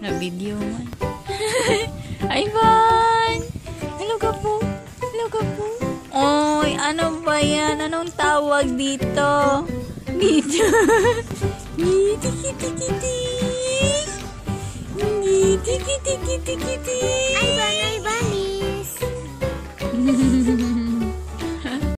Na-video man. Ivan! Hello ka po. Hello ka po. Oy, ano ba yan? Anong tawag dito? Dito. Kitty, kitty, kitty. Kitty, kitty, kitty, kitty. Ivan, Ivanis.